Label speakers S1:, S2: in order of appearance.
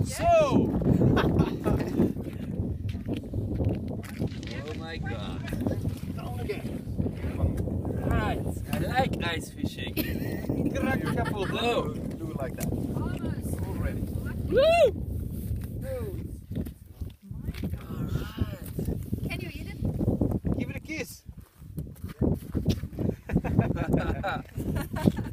S1: So! Oh my god.
S2: Down again.
S1: Right, I like ice fishing.
S2: Careful.
S1: Whoa.
S2: Do it like that.
S3: Almost.
S2: Already.
S1: Woo!
S3: Alright. Can you eat it?
S2: Give it a kiss.